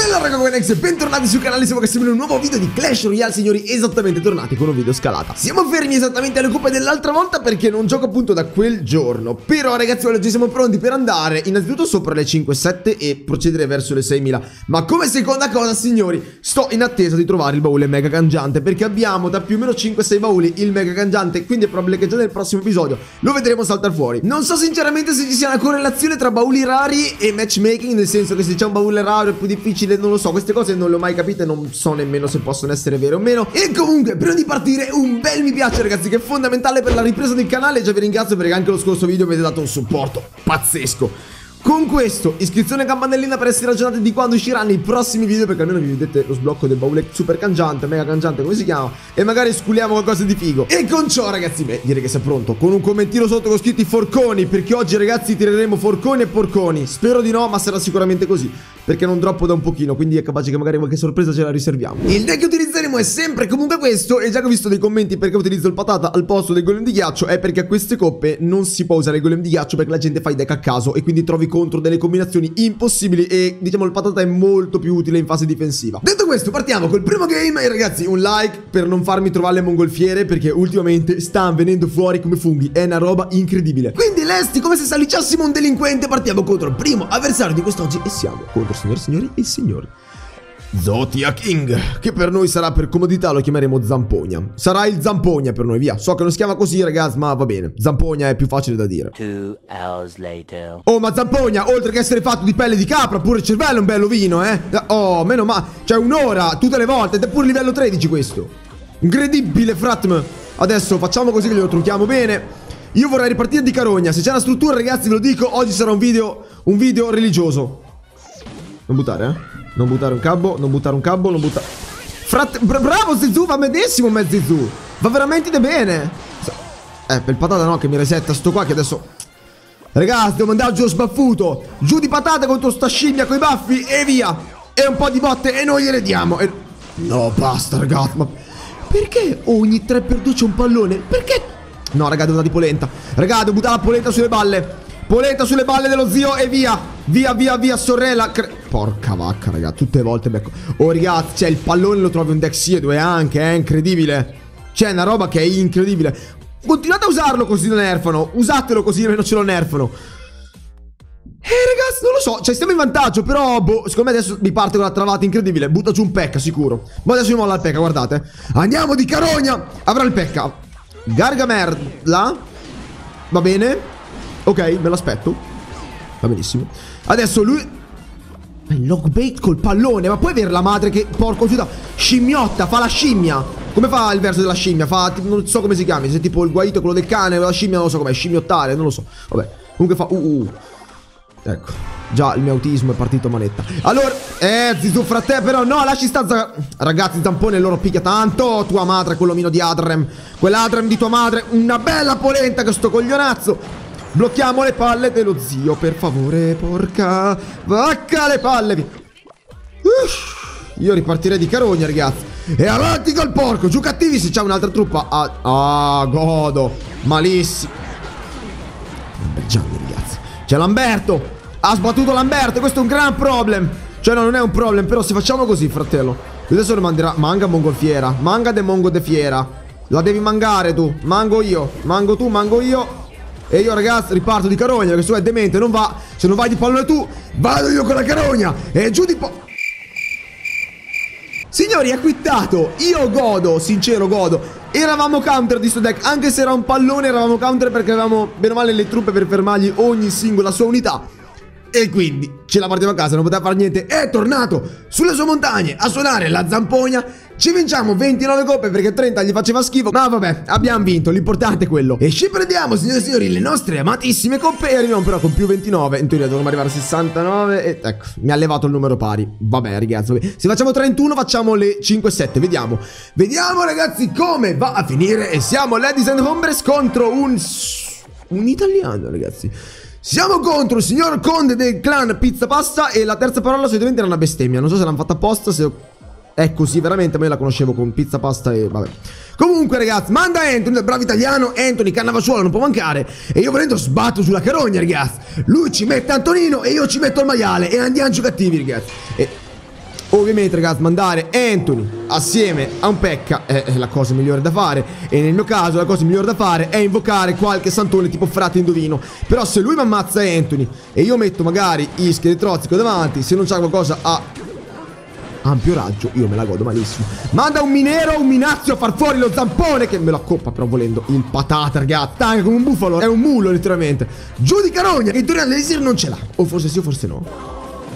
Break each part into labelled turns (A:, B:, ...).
A: Bella raga, come Nex, bentornati sul canale, siamo in un nuovo video di Clash Royale, signori, esattamente tornati con un video scalata. Siamo fermi esattamente alle coppe dell'altra volta perché non gioco appunto da quel giorno. Però ragazzi, oggi siamo pronti per andare innanzitutto sopra le 5-7 e procedere verso le 6.000. Ma come seconda cosa, signori, sto in attesa di trovare il baule mega cangiante, perché abbiamo da più o meno 5-6 bauli il mega cangiante, quindi è probabile che già nel prossimo episodio lo vedremo saltare fuori. Non so sinceramente se ci sia una correlazione tra bauli rari e matchmaking, nel senso che se c'è un baule raro è più difficile, non lo so, queste cose non le ho mai capite, non so nemmeno se possono essere vere o meno. E comunque, prima di partire, un bel mi piace ragazzi, che è fondamentale per la ripresa del canale. Già vi ringrazio perché anche lo scorso video mi avete dato un supporto pazzesco. Con questo, iscrizione e campanellina per essere aggiornati di quando usciranno i prossimi video, perché almeno vi vedete lo sblocco del baule super cangiante, mega cangiante, come si chiama, e magari sculiamo qualcosa di figo. E con ciò ragazzi, beh, direi che sei pronto, con un commentino sotto con scritti forconi, perché oggi ragazzi tireremo forconi e porconi. Spero di no, ma sarà sicuramente così, perché non droppo da un pochino, quindi è capace che magari qualche sorpresa ce la riserviamo. Il deck che utilizzeremo è sempre comunque questo, e già che ho visto dei commenti perché utilizzo il patata al posto del golem di ghiaccio, è perché a queste coppe non si può usare il golem di ghiaccio perché la gente fa i deck a caso e quindi trovi contro delle combinazioni impossibili, e diciamo il patata è molto più utile in fase difensiva. Detto questo, partiamo col primo game. E ragazzi, un like per non farmi trovare le mongolfiere, perché ultimamente stanno venendo fuori come funghi, è una roba incredibile. Quindi lesti come se saliciassimo un delinquente, partiamo contro il primo avversario di quest'oggi e siamo contro signori e signori Zotia King, che per noi sarà, per comodità lo chiameremo Zampogna. Sarà il Zampogna per noi, via. So che non si chiama così ragazzi, ma va bene, Zampogna è più facile da dire.
B: 2 hours later.
A: Oh, ma Zampogna, oltre che essere fatto di pelle di capra, pure il cervello è un bello vino, eh. Oh, meno male, cioè un'ora tutte le volte, ed è pure livello 13 questo. Incredibile, fratm. Adesso facciamo così che glielo trucchiamo bene. Io vorrei ripartire di carogna. Se c'è una struttura ragazzi, ve lo dico, oggi sarà un video religioso. Non buttare, eh. Non buttare un cabbo, non buttare un cabbo, non buttare... Bravo Zizou, va benissimo Zizou. Va veramente bene. Per il patata no, che mi resetta sto qua, che adesso... Ragazzi, devo mandare giù lo sbaffuto. Giù di patata contro sta scimmia coi baffi e via. E un po' di botte e noi gliele diamo. No, basta ragazzi, ma... Perché ogni 3x2 c'è un pallone? Perché? No, raga, devo dare di polenta. Raga, devo buttare la polenta sulle balle. Polenta sulle balle dello zio e via. Via, via, via, sorella. Porca vacca, raga, tutte le volte becco. Oh, ragazzi, cioè il pallone lo trovi un deck Siedo, anche, è incredibile. C'è una roba che è incredibile. Continuate a usarlo così lo nerfano. Usatelo così almeno ce lo nerfano. Ragazzi, non lo so, cioè stiamo in vantaggio, però, boh, secondo me adesso mi parte con la travata incredibile. Butta giù un pecca, sicuro. Ma adesso mi molla il pecca, guardate. Andiamo di carogna. Avrà il pecca. Gargamerla. Va bene. Ok, me l'aspetto. Va benissimo. Adesso lui... Il logbait col pallone. Ma puoi avere la madre che... Porco giuda. Scimmiotta, fa la scimmia. Come fa il verso della scimmia? Fa... Non so come si chiami. Se tipo il guaito, quello del cane, la scimmia, non lo so com'è. Scimmiottare, non lo so. Vabbè. Comunque fa... Ecco. Già il mio autismo è partito a manetta. Allora... Zizou frate, però no, lasci sta... Ragazzi, Zampone loro picchia tanto. Tua madre, quell'omino di Adrem. Quell'Adrem di tua madre. Una bella polenta che sto coglionazzo. Blocchiamo le palle dello zio, per favore, porca vacca, le palle. Io ripartirei di carogna, ragazzi. E avanti col porco, giù cattivi se c'è un'altra truppa. Godo. Malissimo. Gianni, ragazzi. C'è Lamberto. Ha sbattuto Lamberto, questo è un gran problem. Cioè no, non è un problem, però se facciamo così, fratello. Adesso lo manderà. Manga mongolfiera. Manga de mongo de fiera. La devi mangare tu. Mango io. Mango tu, mango io. E io ragazzi riparto di carogna, perché se tu è demente non va. Se non vai di pallone tu, vado io con la carogna. E giù di Signori, è quittato. Io godo, sincero godo. Eravamo counter di sto deck. Anche se era un pallone eravamo counter, perché avevamo bene o male le truppe per fermargli ogni singola sua unità. E quindi ce la portiamo a casa, non poteva fare niente. È tornato sulle sue montagne a suonare la zampogna. Ci vinciamo 29 coppe perché 30 gli faceva schifo. Ma vabbè, abbiamo vinto, l'importante è quello. E ci prendiamo, signore e signori, le nostre amatissime coppe. E arriviamo però con più 29. In teoria dovremmo arrivare a 69. E ecco, mi ha levato il numero pari. Vabbè ragazzi, vabbè. Se facciamo 31 facciamo le 5-7. Vediamo. Vediamo ragazzi come va a finire. E siamo Ladies and Hombres contro un italiano, ragazzi. Siamo contro il signor Conde del clan Pizza Pasta. E la terza parola solitamente era una bestemmia. Non so se l'hanno fatta apposta, se è così veramente, ma io la conoscevo con Pizza Pasta e vabbè. Comunque ragazzi, manda Anthony, il bravo italiano. Anthony Cannavacciuolo non può mancare. E io volendo sbatto sulla carogna, ragazzi. Lui ci mette Antonino e io ci metto il maiale. E andiamo giù cattivi, ragazzi. Ovviamente ragazzi mandare Anthony assieme a un P.E.K.K.A è la cosa migliore da fare. E nel mio caso la cosa migliore da fare è invocare qualche santone tipo frate indovino. Però se lui mi ammazza Anthony e io metto magari i scheletrozzico davanti, se non c'è qualcosa a ampio raggio, io me la godo malissimo. Manda un minero, un minazio a far fuori lo zampone, che me lo accoppa però volendo il patata ragazzi. Tanga come un bufalo, è un mulo letteralmente. Giù di carogna, che in teoria l'elisir non ce l'ha. O forse sì o forse no.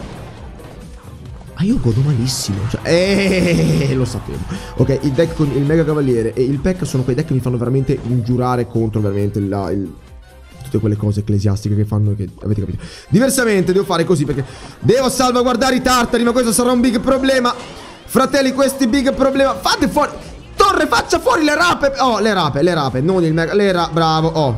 A: Ah, io godo malissimo. Cioè, lo sapevo. Ok, il deck con il Mega Cavaliere e il P.E.K.K.A sono quei deck che mi fanno veramente giurare contro veramente tutte quelle cose ecclesiastiche che fanno, che avete capito. Diversamente devo fare così perché devo salvaguardare i tartari, ma questo sarà un big problema. Fratelli, questi big problema. Fate fuori. Torre, faccia fuori le rape. Oh, le rape, non il Mega. Bravo. Oh,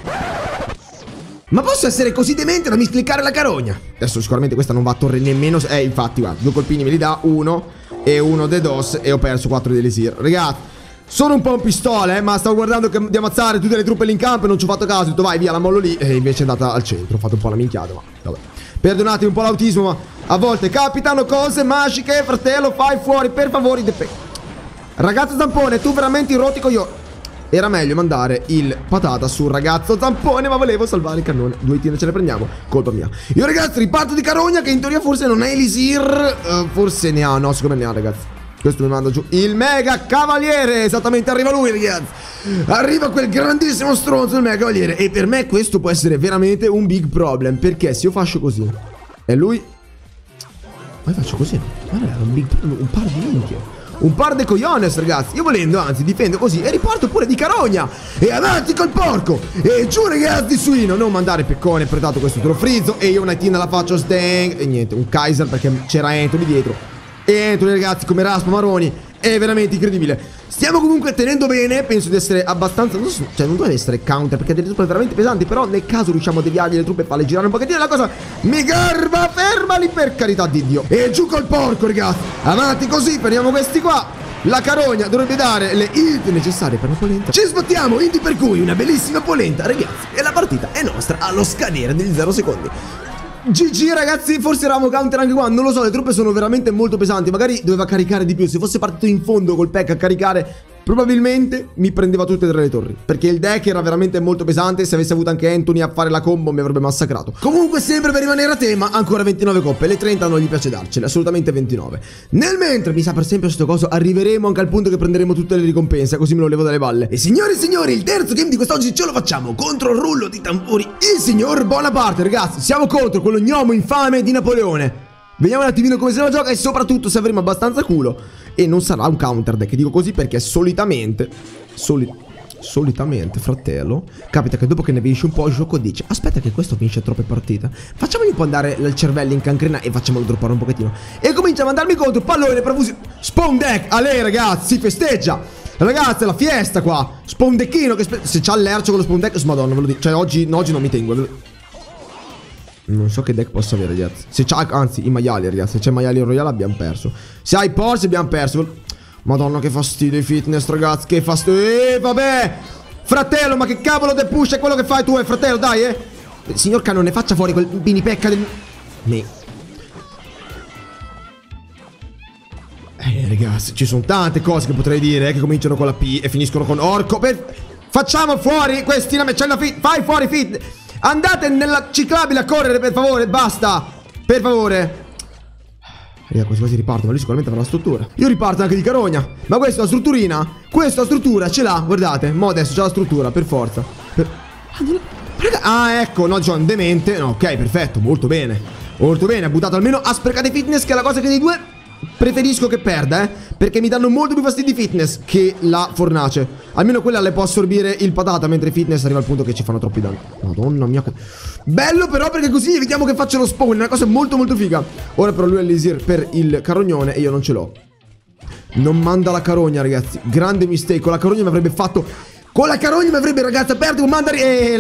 A: ma posso essere così demente da miscliccare la carogna? Adesso sicuramente questa non va a torre nemmeno. Infatti guarda, 2 colpini me li dà, uno e uno de dos, e ho perso 4 di elisir. Ragazzi, sono un po' un pistola, ma stavo guardando di ammazzare tutte le truppe lì in campo e non ci ho fatto caso. Ho detto vai via, la mollo lì, e invece è andata al centro. Ho fatto un po' la minchiata, ma vabbè. Perdonatemi un po' l'autismo, ma a volte capitano cose magiche. Fratello, fai fuori per favore. Ragazzo zampone, tu veramente rotti coglioni. Era meglio mandare il patata sul ragazzo zampone, ma volevo salvare il cannone. 2 hitine ce le prendiamo, colpa mia. Io ragazzi riparto di carogna, che in teoria forse non è elisir. Forse ne ha, no, secondo me ne ha ragazzi. Questo mi manda giù il Mega Cavaliere. Esattamente, arriva lui ragazzi. Arriva quel grandissimo stronzo, il Mega Cavaliere. E per me questo può essere veramente un big problem, perché se io faccio così e lui... Ma io faccio così, guarda, un par di minchie. Un par de cogliones ragazzi. Io volendo anzi difendo così e riporto pure di carogna. E avanti col porco. E giù ragazzi di suino. Non mandare peccone predato, questo te lo frizzo. E io una tina la faccio stang. E niente, un Kaiser perché c'era Anthony dietro. E Anthony ragazzi come raspa maroni. È veramente incredibile. Stiamo comunque tenendo bene. Penso di essere abbastanza, non so, cioè non deve essere counter perché ha delle truppe veramente pesanti. Però nel caso riusciamo a deviargli le truppe e farle girare un pochettino, la cosa mi garba. Fermali per carità di Dio. E giù col porco ragazzi. Avanti così, prendiamo questi qua. La carogna dovrebbe dare le hit necessarie per la polenta. Ci sbattiamo, indi per cui una bellissima polenta ragazzi. E la partita è nostra allo scadere degli 0 secondi. GG ragazzi, forse eravamo counter anche qua, non lo so, le truppe sono veramente molto pesanti. Magari doveva caricare di più, se fosse partito in fondo col P.E.K.K.A a caricare probabilmente mi prendeva tutte e 3 le torri, perché il deck era veramente molto pesante. Se avesse avuto anche Anthony a fare la combo mi avrebbe massacrato. Comunque sempre per rimanere a tema, ancora 29 coppe. Le 30 non gli piace darcele, assolutamente 29. Nel mentre, mi sa per sempre questo coso, arriveremo anche al punto che prenderemo tutte le ricompense, così me lo levo dalle balle. E signori e signori, il terzo game di quest'oggi ce lo facciamo contro il rullo di tamburi, il signor Bonaparte. Ragazzi, siamo contro quello gnomo infame di Napoleone. Vediamo un attimino come se la gioca e soprattutto se avremo abbastanza culo. E non sarà un counter deck, dico così perché solitamente fratello, capita che dopo che ne vinci un po' il gioco dice aspetta che questo vince troppe partite, facciamogli un po' andare il cervello in cancrina e facciamolo droppare un pochettino. E comincia a mandarmi contro pallone, profusione. Spawn deck, a lei ragazzi, si festeggia. Ragazzi è la fiesta qua. Spawn deckino che se c'ha l'ercio con lo spawn deck, madonna ve lo dico. Cioè oggi non mi tengo. Non so che deck posso avere ragazzi. Se c'ha, anzi i maiali ragazzi, se c'è maiali in royale abbiamo perso. Se hai Porsche abbiamo perso. Madonna che fastidio i fitness ragazzi, che fastidio. Vabbè fratello, ma che cavolo de push è quello che fai tu fratello, dai signor Cannone, faccia fuori quel mini P.E.K.K.A del... ragazzi, ci sono tante cose che potrei dire che cominciano con la P e finiscono con orco. Facciamo fuori questi, c'è una fai fuori fitness. Andate nella ciclabile a correre per favore, basta. Per favore. Quasi quasi riparto, ma lui sicuramente avrà la struttura. Io riparto anche di carogna. Ma questa è la strutturina. Questa struttura ce l'ha, guardate. Mo adesso c'ha la struttura, per forza. Ah, ecco, no, John, demente. No, ok, perfetto, molto bene. Molto bene, ha buttato almeno. Ha sprecato i fitness, che è la cosa che dei due preferisco che perda, perché mi danno molto più fastidi fitness che la fornace. Almeno quella le può assorbire il patata, mentre i fitness arriva al punto che ci fanno troppi danni. Madonna mia. Bello però, perché così evitiamo che faccia lo spawn. È una cosa molto molto figa. Ora però lui è l'elisir per il carognone e io non ce l'ho. Non manda la carogna ragazzi. Grande mistake. Con la carogna mi avrebbe fatto... Con la carogna mi avrebbe ragazzi aperto un mandari.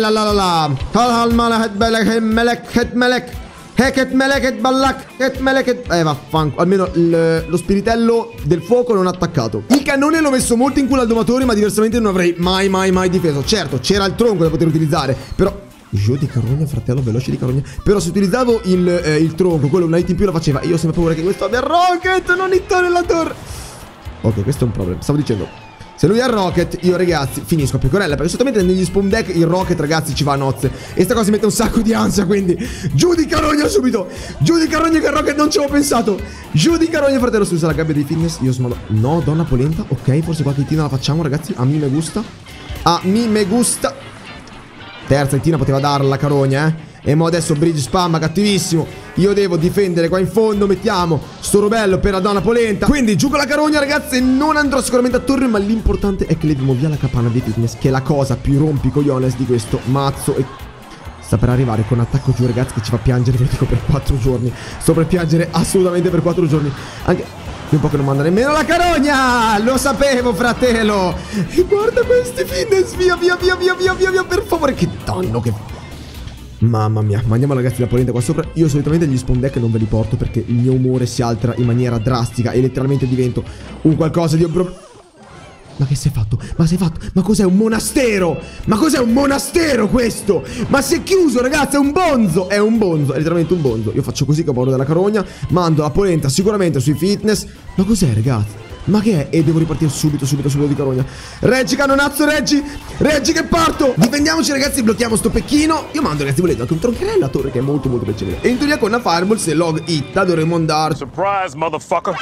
A: Vaffanculo. Almeno lo spiritello del fuoco non ha attaccato. Il cannone l'ho messo molto in culo al domatore, ma diversamente non avrei mai difeso. Certo, c'era il tronco da poter utilizzare, però Giù di carogna, fratello, veloce di carogna. Però se utilizzavo il tronco, quello un hit in più lo faceva. E io ho sempre paura che questo abbia rocket, non hittare la torre. Ok, questo è un problema. Stavo dicendo, se lui ha il rocket, io ragazzi finisco a pecorella. Perché solitamente negli spawn deck il rocket ragazzi ci va a nozze. E sta cosa mi mette un sacco di ansia. Quindi giù di carogna subito. Giù di carogna che il rocket non ci avevo pensato. Giù di carogna fratello. Si usa la gabbia dei fitness. Io smalo. No, donna polenta. Ok, forse qualche hittina la facciamo ragazzi. A me gusta. A me gusta. Terza hittina poteva darla la carogna E mo adesso bridge spam cattivissimo. Io devo difendere qua in fondo. Mettiamo sto robello per la donna polenta. Quindi giù con la carogna ragazzi. Non andrò sicuramente a torre, ma l'importante è che leviamo via la capanna dei fitness, che è la cosa più rompicogliones di questo mazzo. E sta per arrivare con attacco giù ragazzi, che ci fa piangere, ve lo dico, per 4 giorni. Sto per piangere assolutamente per 4 giorni. Anche un po' che non manda nemmeno la carogna. Lo sapevo fratello. E guarda questi fitness. Via, per favore. Che danno che... Mamma mia, mandiamo ragazzi la polenta qua sopra. Io solitamente gli spawn deck non ve li porto perché il mio umore si altera in maniera drastica e letteralmente divento un qualcosa di... Ma che sei fatto? Ma sei fatto? Ma cos'è un monastero? Ma cos'è un monastero questo? Ma si è chiuso ragazzi, è un bonzo. È un bonzo, è letteralmente un bonzo. Io faccio così che ho paura della carogna. Mando la polenta sicuramente sui fitness. Ma cos'è ragazzi? Ma che è? E devo ripartire subito di carogna. Reggi cannonazzo, reggi che parto. Difendiamoci ragazzi, blocchiamo sto pecchino. Io mando ragazzi volendo anche un troncherello a torre che è molto piacevole. E in teoria con la fireball se log hitta dovremmo andare.
C: Surprise motherfucker.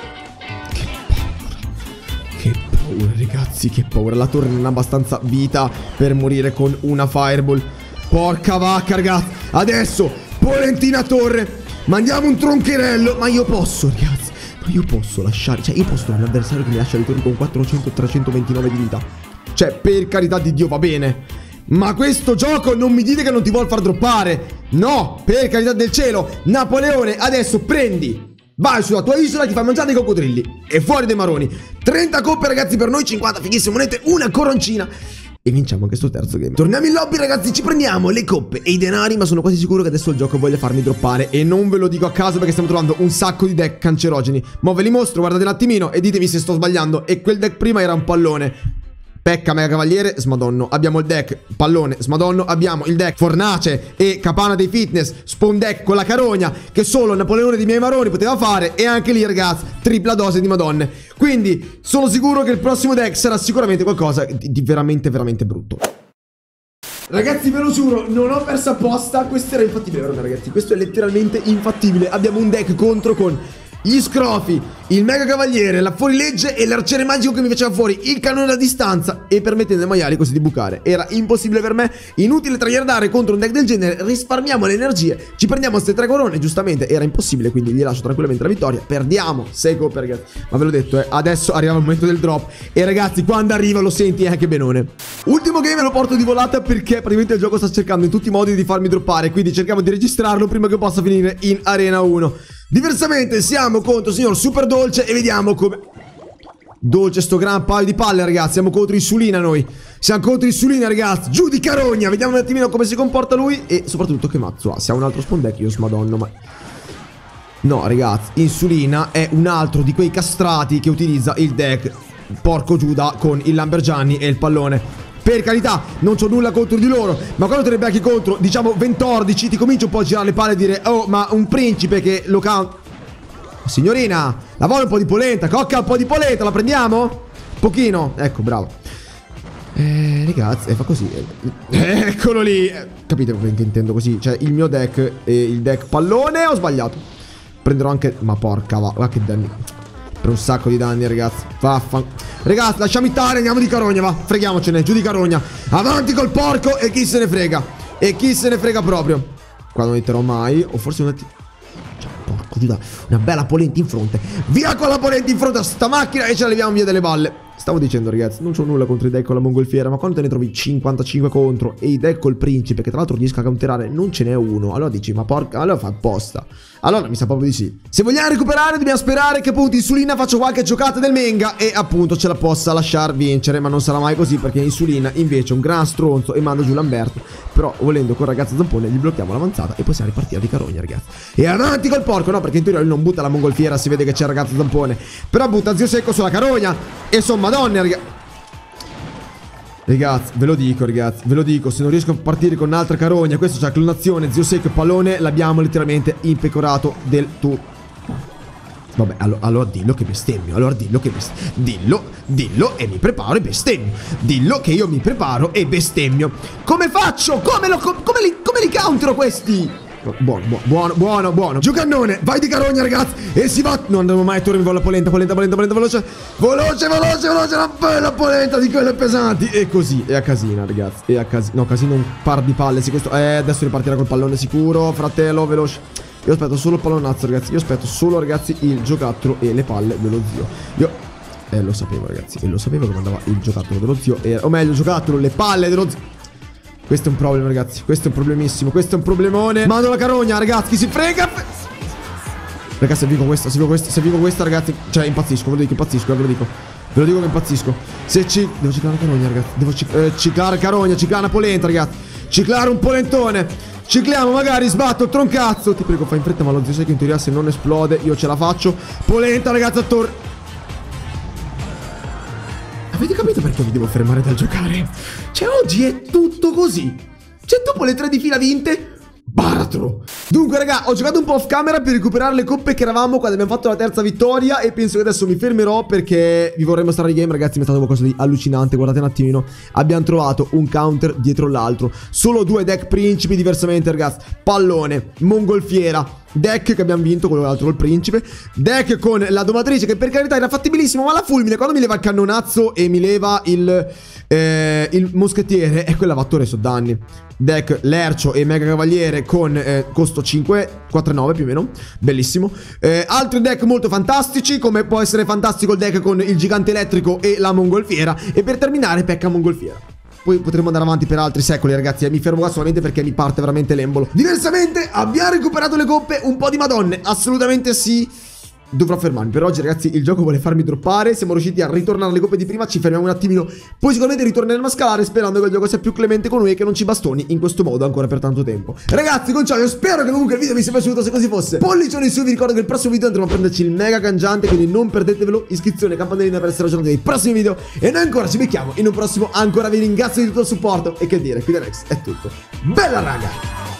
A: Che paura ragazzi, che paura. La torre non ha abbastanza vita per morire con una fireball. Porca vacca ragazzi. Adesso polentina torre. Mandiamo un troncherello. Ma io posso ragazzi. Ma io posso lasciare, cioè io posso trovare un avversario che mi lascia le torri con 400-329 di vita. Cioè per carità di Dio va bene. Ma questo gioco non mi dite che non ti vuol far droppare. No, per carità del cielo. Napoleone, adesso prendi, vai sulla tua isola e ti fai mangiare i coccodrilli. E fuori dei maroni. 30 coppe ragazzi per noi, 50 fighissime monete, una coroncina. E vinciamo anche sto terzo game. Torniamo in lobby ragazzi, ci prendiamo le coppe e i denari. Ma sono quasi sicuro che adesso il gioco voglia farmi droppare. E non ve lo dico a caso perché stiamo trovando un sacco di deck cancerogeni. Ma ve li mostro, guardate un attimino e ditemi se sto sbagliando. E quel deck prima era un pallone. Pecca mega cavaliere, smadonno. Abbiamo il deck pallone, smadonno. Abbiamo il deck fornace e capana dei fitness. Spawn deck con la carogna che solo Napoleone dei miei maroni poteva fare. E anche lì ragazzi, tripla dose di madonne. Quindi sono sicuro che il prossimo deck sarà sicuramente qualcosa di veramente brutto. Ragazzi ve lo giuro, non ho perso apposta. Questo era infattibile, guarda ragazzi, questo è letteralmente infattibile. Abbiamo un deck contro con gli scrofi, il mega cavaliere, la fuorilegge e l'arciere magico che mi faceva fuori il cannone a distanza e permettendo ai maiali così di bucare. Era impossibile per me, inutile tryhardare contro un deck del genere. Risparmiamo le energie, ci prendiamo queste 3 corone. Giustamente era impossibile, quindi gli lascio tranquillamente la vittoria. Perdiamo 6 coppe ragazzi, ma ve l'ho detto adesso arriva il momento del drop. E ragazzi quando arriva lo senti anche benone. Ultimo game lo porto di volata perché praticamente il gioco sta cercando in tutti i modi di farmi droppare. Quindi cerchiamo di registrarlo prima che possa finire in arena 1. Diversamente siamo contro il signor Super Dolce e vediamo come... Dolce sto gran paio di palle ragazzi. Siamo contro Insulina noi. Siamo contro Insulina ragazzi. Giù di carogna. Vediamo un attimino come si comporta lui. E soprattutto che mazzo ha. Se ha un altro spawn deck io smadonno ma... No ragazzi, Insulina è un altro di quei castrati che utilizza il deck porco Giuda con il Lambergianni e il pallone. Per carità, non c'ho nulla contro di loro, ma quando te ne becchi contro, diciamo 14, ti comincio un po' a girare le palle e dire: oh, ma un principe che lo count... Signorina, la vuole un po' di polenta, cocca un po' di polenta, la prendiamo? Pochino, ecco, bravo. Ragazzi, fa così. Eccolo lì. Capite che intendo così? Cioè, il mio deck e il deck pallone, ho sbagliato. Prenderò anche... Ma porca va che danni. Per un sacco di danni ragazzi. Ragazzi lasciamo stare, andiamo di carogna va. Freghiamocene, giù di carogna. Avanti col porco e chi se ne frega. E chi se ne frega proprio. Qua non metterò mai. O forse una... Cioè, porco Giuda. Una bella polenta in fronte. Via con la polenta in fronte a sta macchina e ce la leviamo via delle balle. Stavo dicendo ragazzi, non c'ho nulla contro i deck con la mongolfiera, ma quando te ne trovi 55 contro e i deck col principe, che tra l'altro riesco a counterare, non ce n'è uno, allora dici, ma porca, allora fa apposta. Allora mi sa proprio di sì. Se vogliamo recuperare dobbiamo sperare che appunto Insulina faccia qualche giocata del Menga e appunto ce la possa lasciar vincere, ma non sarà mai così perché Insulina invece è un gran stronzo e manda giù Lamberto. Però volendo con ragazzo zampone gli blocchiamo l'avanzata e possiamo ripartire di carogna ragazzi. E avanti col porco, no, perché in teoria lui non butta la mongolfiera, si vede che c'è il ragazzo zampone, però butta zio secco sulla carogna e sono madonne ragazzi. Ragazzi, ve lo dico, se non riesco a partire con un'altra carogna, questo c'ha clonazione, zio secco e pallone, l'abbiamo letteralmente impecorato del tutto. Vabbè, allora dillo che bestemmio, dillo e mi preparo e bestemmio. Dillo che io mi preparo e bestemmio. Come faccio? Come li countero questi? Buono. Giocannone, vai di carogna, ragazzi. E si va. Non andiamo mai a torre, mi vola polenta, veloce. Una bella polenta di quelle pesanti. E così, e a casina, ragazzi. No, casino un par di palle. Sì, questo. Adesso ripartirà col pallone sicuro, fratello, veloce. Io aspetto solo il pallonazzo, ragazzi. Io aspetto solo, ragazzi, il giocattolo e le palle dello zio. Lo sapevo, ragazzi. E lo sapevo che mandava il giocattolo dello zio. O meglio, il giocattolo, le palle dello zio. Questo è un problema, ragazzi. Questo è un problemissimo. Questo è un problemone. Mando la carogna, ragazzi. Chi si frega? Ragazzi, se vinco questa, ragazzi. Cioè, impazzisco. Ve lo dico, impazzisco, ve lo dico. Ve lo dico che impazzisco. Devo ciclare la carogna, ragazzi. Devo ciclare carogna, ciclare una polenta, ragazzi. Ciclare un polentone. Cicliamo, magari sbatto il troncazzo. Ti prego, fai in fretta, ma lo zio sai che in teoria se non esplode io ce la faccio. Polenta, ragazzi, a torre. Avete capito perché vi devo fermare dal giocare? Cioè, oggi è tutto così. Cioè, dopo le 3 di fila vinte, baratro. Dunque, raga, ho giocato un po' off camera per recuperare le coppe che eravamo quando abbiamo fatto la terza vittoria. E penso che adesso mi fermerò perché vi vorrei mostrare i game, ragazzi. Mi è stato qualcosa di allucinante. Guardate un attimino. Abbiamo trovato un counter dietro l'altro. Solo 2 deck principi diversamente, ragazzi. Pallone, mongolfiera. Deck che abbiamo vinto, quello l'altro col principe. Deck con la domatrice che per carità era fattibilissimo, ma la fulmine quando mi leva il cannonazzo e mi leva il moschettiere, e quella va a torre so danni. Deck lercio e mega cavaliere con costo 5, 4,9 più o meno. Bellissimo. Altri deck molto fantastici, come può essere fantastico il deck con il gigante elettrico e la mongolfiera. E per terminare Pekka mongolfiera. Poi potremo andare avanti per altri secoli, ragazzi. Mi fermo qua solamente perché mi parte veramente l'embolo. Diversamente abbiamo recuperato le coppe. Un po' di madonne, assolutamente sì. Dovrò fermarmi. Per oggi, ragazzi, il gioco vuole farmi droppare. Siamo riusciti a ritornare alle coppe di prima. Ci fermiamo un attimino. Poi sicuramente ritorneremo a scalare, sperando che il gioco sia più clemente con noi e che non ci bastoni in questo modo ancora per tanto tempo. Ragazzi, con ciò io spero che comunque il video vi sia piaciuto. Se così fosse, pollicione in su. Vi ricordo che il prossimo video andremo a prenderci il mega cangiante, quindi non perdetevelo. Iscrizione, campanellina per essere aggiornati nei prossimi video. E noi ancora ci becchiamo in un prossimo. Ancora vi ringrazio di tutto il supporto. E che dire, qui da Rex è tutto. Bella raga!